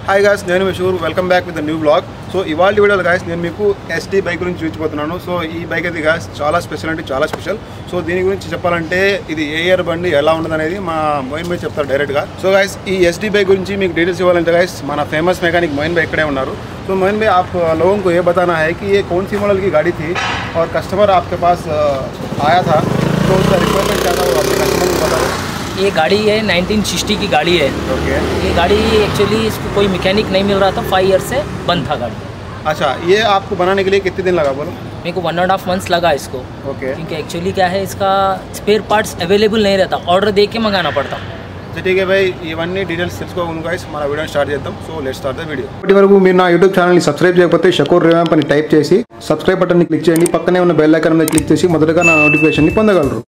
Hi guys, నేను మీ Shakoor. Welcome back with new blog. So ఇవాళ వీడియోలో గాయ్స్ నేను మీకు ఎస్టీ బైక్ గురించి చూపించబోతున్నాను. సో ఈ బైక్ అయితే గాయ్స్ చాలా స్పెషల్ అంటే చాలా స్పెషల్. సో దీని గురించి చెప్పాలంటే ఇది ఏ ఇయర్ బండి ఎలా ఉంటుంది అనేది మా మోయిన్ భాయ్ చెప్తారు డైరెక్ట్గా. సో గాయ్స్ ఈ ఎస్టీ బైక్ గురించి మీకు డీటెయిల్స్ ఇవ్వాలంటే గాయ్స్ మన फेमस मैकेनिक मोइन भाई इकड़े उन्नारू. तो मोइन भाई आप लोगों को ये बताना है कि ये कौन सी मॉडल की गाड़ी थी और कस्टमर आपके पास आया था तो उसका रिक्वायरमेंट क्या था वो अपने कस्टमर को बता दो. ये गाड़ी है 1960 की गाड़ी है. ओके. ये गाड़ी एक्चुअली इसको कोई मैकेनिक नहीं मिल रहा था. 5 ईयर से बंद था गाड़ी. अच्छा, ये आपको बनाने के लिए कितने दिन लगा बोलो? मेरे को 1.5 मंथ्स लगा इसको. ओके. क्योंकि एक्चुअली क्या है इसका स्पेयर पार्ट्स अवेलेबल नहीं रहता, ऑर्डर दे के मंगाना पड़ता. अच्छा ठीक है भाई, ఇవన్నీ డీటెయిల్స్ తెలుసుకోవాలి గైస్. మన వీడియోని స్టార్ట్ చేద్దాం. So let's start the video. ఇప్పటి వరకు మీరు నా యూట్యూబ్ ఛానల్ని సబ్స్క్రైబ్ చేయకపోతే షకూర్ రివాంప్ అని టైప్ చేసి సబ్స్క్రైబ్ బటన్ని క్లిక్ చేయండి. పక్కనే ఉన్న బెల్ ఐకాన్ మీద క్లిక్ చేసి మొదటగా నా నోటిఫికేషన్ని పొందగలరు.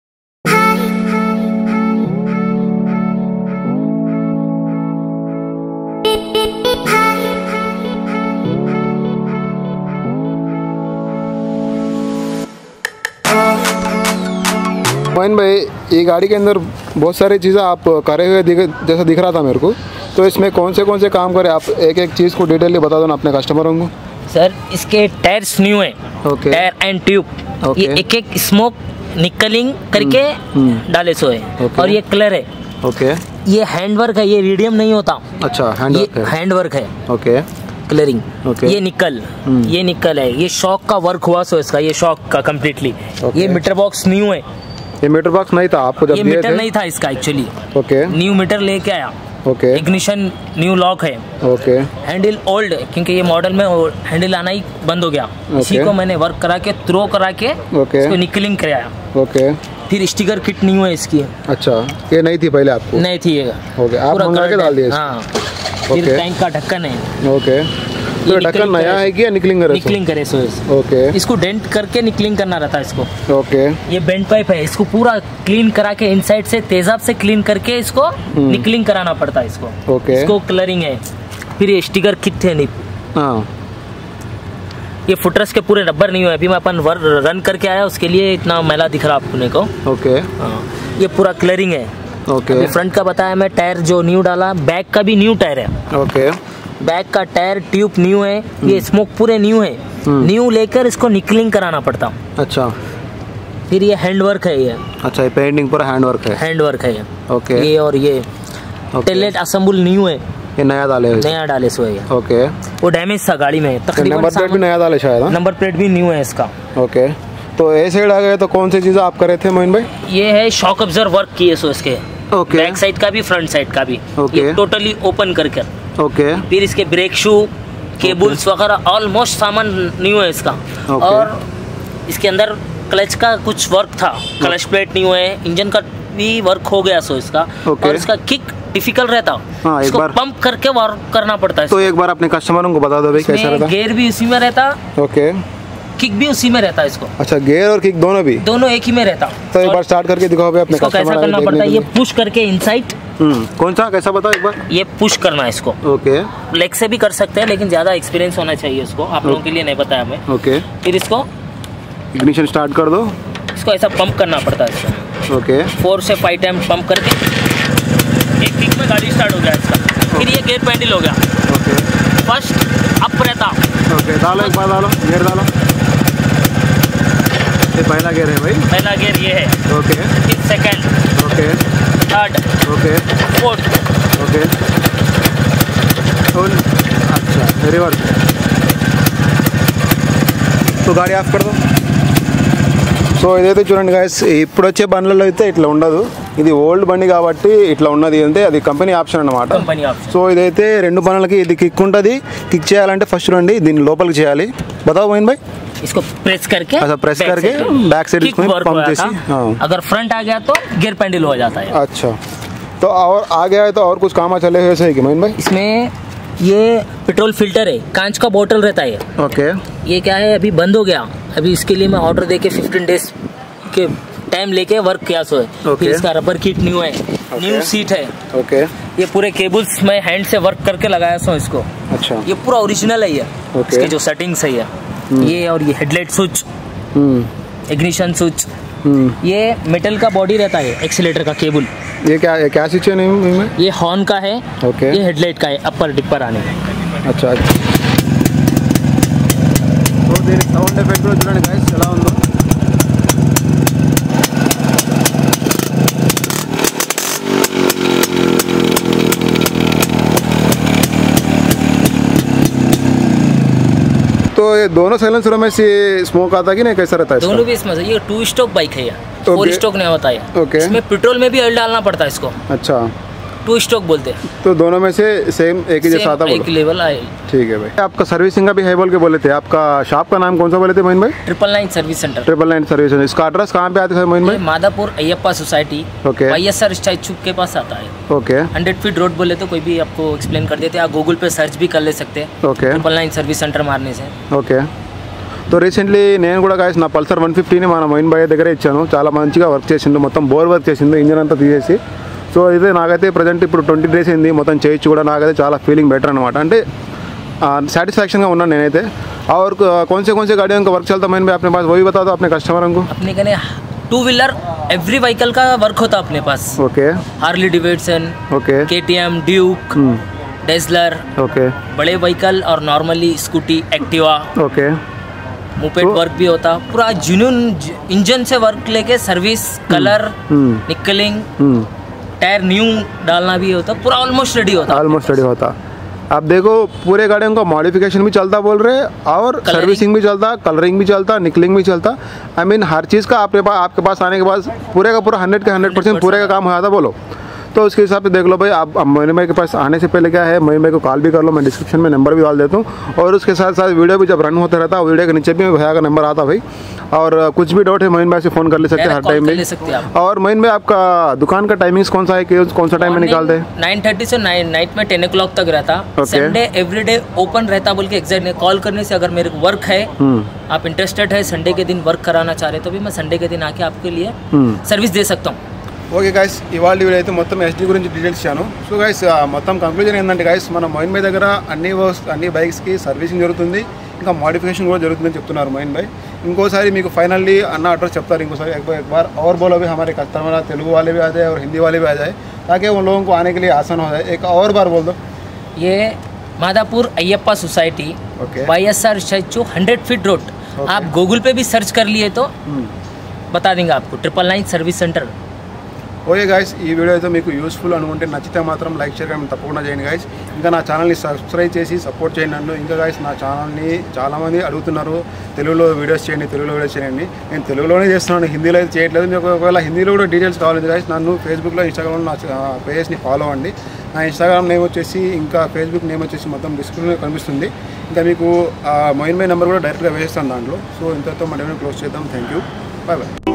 मोइन भाई ये गाड़ी के अंदर बहुत सारी चीज़ें आप करे हुए जैसा दिख रहा था मेरे को. तो इसमें कौन से काम करें आप एक एक चीज़ को डिटेल बता दो ना अपने कस्टमरों को. सर इसके टायर्स न्यू है. ओके. Tyre and tube. ये एक एक स्मोक निकलिंग करके डाले सो है. और ये कलर है. ओके. ये हैंडवर्क है, ये रीडियम नहीं होता. अच्छा, हैंडवर्क है. ओके. कलरिंग. ओके. ये निकल है. ये शॉक का वर्क हुआ सो इसका, ये शॉक का कम्प्लीटली. ये मीटर बॉक्स न्यू है. ये मीटर बॉक्स नहीं था आपको जब ये मीटर नहीं था इसका एक्चुअली. ओके. न्यू मीटर लेके आया. ओके. इग्निशन न्यू लॉक है. ओके. हैंडल ओल्ड है क्योंकि ये मॉडल में हैंडल आना ही बंद हो गया. इसी को मैंने वर्क करा के थ्रो करा के इसको निकलिंग कराया. ओके. फिर स्टिकर किट न्यू है इसकी. अच्छा, ये नहीं थी पहले आपको? नहीं थी ये. ओके, आप मंगा के डाल दिए. हाँ. फिर टैंक का ढक्कन है. ओके. तो ढक्कन नया है कि निकलिंग करे सो. ओके. इसको डेंट करके निकलिंग करना रहता है इसको. ओके. ये बेंड पाइप है, इसको पूरा क्लीन करा के इनसाइड से तेजाब से क्लीन करके इसको निकलिंग कराना पड़ता है इसको. ओके. इसको कलरिंग है. फिर ये स्टिकर किट है. हाँ. ये फुटरस के पूरे रबर नहीं हुए. अभी मैं अपन रन करके आया उसके लिए इतना मैला दिख रहा अपने को. ओके. ये पूरा कलरिंग है. ओके. फ्रंट का बताया मैं, टायर जो न्यू डाला. बैक का भी न्यू टायर है. ओके. बैक का टायर ट्यूब न्यू है. ये स्मोक पूरे न्यू है. न्यू लेकर इसको निकलिंग कराना पड़ता. अच्छा. फिर ये हैंडवर्क है. ये अच्छा, ये पेंटिंग पूरा हैंडवर्क है. हैंडवर्क है. ओके. ये और ये टेलेट असेंबल न्यू है. ये नया डाले सो है. ओके. वो डैमेज था गाड़ी में तकरीबन. नंबर प्लेट भी नया डाले शायद. नंबर प्लेट भी न्यू है इसका. ओके. तो ए साइड आ गए तो कौन सी चीज़ें आप करे थे मोइन भाई? ये है शॉक ऑब्जर्वर वर्क किए सो इसके. ओके. बैक साइड का भी फ्रंट साइड का भी. ओके. टोटली ओपन करके. ओके. फिर इसके ब्रेक शू केबल्स वगैरह ऑलमोस्ट सामान न्यू है इसका. और इसके अंदर क्लच का कुछ वर्क था. क्लच प्लेट न्यू है. इंजन का भी वर्क हो गया सो इसका. और इसका किक डिफिकल्ट रहता. हाँ, इसको पंप करके वर्क करना पड़ता है. तो एक बार अपने कस्टमरों को बता दो भाई कैसा रहता. गेयर भी उसी में रहता. ओके. किक भी उसी में रहता है इसको. अच्छा, गेयर और किक दोनों एक ही में रहता. तो एक बार स्टार्ट करके दिखाओ भाई अपने कस्टमर को. कैसा करना पड़ता है ये पुश करके इनसाइड. कौन सा कैसा बताओ एक बार. ये पुश करना है इसको. ओके. लेग से भी कर सकते हैं लेकिन ज्यादा एक्सपीरियंस होना चाहिए इसको. आप लोगों के लिए नहीं बताया हमें. ओके. फिर इसको इग्निशन स्टार्ट कर दो. इसको ऐसा पंप करना पड़ता है इसको. ओके. 4 से 5 टाइम पंप करके एक किक में गाड़ी स्टार्ट हो गया इसका. फिर ये गेयर पैंडल हो गया. ओके. फर्स्ट अप रहता. ओके. डालो एक बार, डालो गेयर डालो. ये पहला गेयर है भाई. पहला गेयर ये है. ओके. फिर second. Okay. Third. Okay. Fourth. Okay. अच्छा, रिवर्स. तो गाड़ी ఆఫ్ कर दो. సో ఇదైతే చూడండి గాయస్, ఇప్పుడు వచ్చే బండ్లలో అయితే ఇట్లా ఉండదు. ఇది ఓల్డ్ బండి కాబట్టి ఇట్లా ఉన్నది. అంటే అది కంపెనీ ఆప్షన్ అన్నమాట. సో ఇదైతే 2 బండ్లకి ఇది కిక్ ఉంటుంది. కిక్ చేయాలంటే ఫస్ట్ రండి దీన్ని లోపలికి చేయాలి. बताओ मोइन भाई. इसको प्रेस करके. अच्छा, प्रेस करके बैक साइड इसमें पंप जैसी. अगर फ्रंट आ गया तो गियर पैंडल हो जाता है. अच्छा, तो और आ गया है तो और कुछ काम चले हुए सही कि मोइन भाई. इसमें ये पेट्रोल फिल्टर है. कांच का बोतल रहता है. ओके. ये क्या है अभी बंद हो गया. अभी इसके लिए मैं ऑर्डर दे के 15 डेज के टाइम लेके वर्क किया सो है. फिर इसका रबर किट न्यू है. न्यू सीट है. ओके. ये पूरे केबल्स मैं हैंड से वर्क करके लगाया सो इसको. अच्छा. ये पूरा ओरिजिनल है. ये इसके जो सेटिंग्स है ये और ये हेडलाइट स्विच, इग्निशन स्विच, ये मेटल का बॉडी रहता है, एक्सीलेटर का केबल। ये क्या सिचुएशन है में? ये हॉर्न का है, ओके। ये हेडलाइट का है, अपर डिपर आने। अच्छा, तो దీని సౌండ్ ఎఫెక్ట్ కూడా చూడండి గైస్ ఎలా ఉందో। तो ये दोनों साइलेंसरों में से स्मोक आता कि नहीं, कैसा रहता है? दोनों भी इसमें से। ये 2 स्ट्रोक बाइक है, यार 4 स्ट्रोक नहीं होता है। ओके। इसमें पेट्रोल में भी ऑयल डालना पड़ता है इसको। अच्छा, 2 स्ट्रोक बोलते हैं। तो दोनों में से सेम एक ही जैसा आता है? एक लेवल आयल। ठीक है भाई। आपका सर्विसिंग का भी है बोल के बोले थे, आपका शॉप का नाम कौन सा बोले थे Moin bhai? 999 service centre. 999 service centre. इसका एड्रेस कहाँ पे आता है Moin bhai? Madhapur Ayyappa society, okay. YSR statue के पास आता है। ओके। 100 फीट रोड बोले तो कोई भी आपको एक्सप्लेन कर देते हैं। आप गूगल पे सर्च भी कर ले सकते हैं, ओके। 999 सर्विस सेंटर मारने से। ఓకే। तो రీసెంట్లీ నేను కూడా గాయస్ నా పల్సర్ 150ని మన మొయిన్ భాయ్ దగ్గర ఇచ్చాను, చాలా మంచిగా వర్క్ చేసిండు, మొత్తం బోర్ వర్క్ చేసిండు ఇంజిన్ అంతా తీసేసి। సో ఇదే నాకైతే ప్రజెంట్ ఇప్పుడు 20 డేస్ అయింది మొత్తం చేయొచ్చు కూడా, నాకైతే చాలా ఫీలింగ్ బెటర్ అనమాట, అంటే సాటిస్ఫैक्शनగా ఉన్నాను నేనైతే। और कौन से गाड़ियों का वर्क चलता है मोइन भाई अपने पास, वही बता दो अपने कस्टमरों को। अपने कने 2 व्हीलर एवरी व्हीकल का वर्क होता है अपने पास। Okay. Harley Davidson, okay. KTM, Duke, Dazzler, okay. बड़े व्हीकल और normally Scooty, Activa, okay. Moped work भी होता। पूरा जेन्युइन इंजन से वर्क लेके service, colour, nickeling, tyre new डालना भी होता, पूरा ऑलमोस्ट रेडी होता। ऑलमोस्ट रेडी होता। आप देखो पूरे गाड़ियों का मॉडिफिकेशन भी चलता बोल रहे, और सर्विसिंग भी चलता, कलरिंग भी चलता, निकलिंग भी चलता। आई मीन हर चीज़ का आपके पास आने के बाद पूरे का पूरा 100 के 100% पूरे का काम हो जाता बोलो। तो उसके हिसाब से देख लो भाई। आप मोइन भाई के पास आने से पहले क्या है, मोइन भाई को कॉल भी कर लो, मैं डिस्क्रिप्शन में नंबर भी डाल देता हूँ, और उसके साथ साथ वीडियो भी जब रन होता रहता है वीडियो के नीचे भी भैया का नंबर आता भाई, और कुछ भी डाउट है मोइन भाई से फ़ोन कर ले सकते हैं हर टाइम में। और मोइन भाई आपका दुकान का टाइमिंग्स कौन सा है, कौन सा टाइम में निकालते हैं? 9:30 से नाइट में 10 o'clock तक रहता। संडे एवरीडे ओपन रहता बोल के एग्जैक्ट नहीं, कॉल करने से अगर मेरे को वर्क है, आप इंटरेस्टेड है, संडे के दिन वर्क कराना चाह रहे तो भी मैं संडे के दिन आके आपके लिए सर्विस दे सकता हूँ। ఓకే గైస్, ఇవాళ వీడియో అయితే మొత్తం ఎస్డి గురించి డీటెయిల్స్ ఇచ్చాను। సో గైస్ మొత్తం కంక్లూజన్ ఏంటంటే గైస్, మన మొయిన్ భాయ్ దగ్గర అన్ని బైక్స్కి సర్వీసింగ్ జరుగుతుంది, ఇంకా మోడిఫికేషన్ కూడా జరుగుతుందని చెప్తున్నారు మొయిన్ భాయ్। ఇంకోసారి మీకు ఫైనల్లీ అన్న అడ్రస్ చెప్తారు ఇంకోసారి, एक बार और बोलो भी हमारे कस्टमर तेलुगु वाले भी आ जाए और हिंदी वाले भी आ जाए, ताकि उन लोगों को आने के लिए आसान हो जाए। एक और बार बोल दो। ये Madhapur Ayyappa society, YSR statue, 100 feet road. आप गूगल पे भी सर्च कर लिए तो बता देंगे आपको, 999 सर्विस सेंटर। ఓకే గాయస్, ఈ వీడియో అయితే మీకు యూస్ఫుల్ అనుకుంటే నచ్చితే మాత్రం లైక్ షేర్ కానీ తప్పకుండా చేయండి గాయస్। ఇంకా నా ఛానల్ని సబ్స్క్రైబ్ చేసి సపోర్ట్ చేయండి నన్ను। ఇంకా గాయస్ నా ఛానల్ని చాలామంది అడుగుతున్నారు తెలుగులో వీడియోస్ చేయండి, తెలుగులో వీడియోస్ చేయండి। నేను తెలుగులోనే చేస్తున్నాను, హిందీలో అయితే చేయట్లేదు। మీకు ఒకవేళ హిందీలో కూడా డీటెయిల్స్ కావాలి గాయస్, నన్ను ఫేస్బుక్లో, ఇన్స్టాగ్రామ్లో నా పేజెస్ని ఫాలో అవ్వండి। నా ఇన్స్టాగ్రామ్ నేమ్ వచ్చేసి, ఇంకా ఫేస్బుక్ నేమ్ వచ్చేసి మొత్తం డిస్క్రిప్షన్లో కనిపిస్తుంది। ఇంకా మీకు మొయిన్ భాయ్ నెంబర్ కూడా డైరెక్ట్గా వేస్తాను దాంట్లో। సో ఇంతతో మన క్లోజ్ చేద్దాం। Thank you, bye bye.